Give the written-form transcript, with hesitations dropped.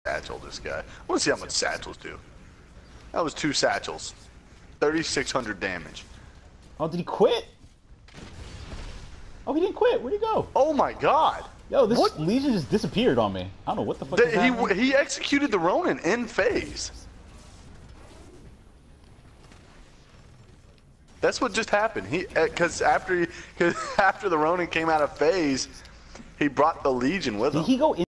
satchel this guy. I want to see how much satchels do. That was 2 satchels. 3,600 damage. Oh, did he quit? Oh, he didn't quit. Where'd he go? Oh my god. Yo, this Legion just disappeared on me. I don't know what the fuck is happening. He executed the Ronin in phase. That's what just happened. Because after the Ronin came out of phase, he brought the Legion with him. Did he go in?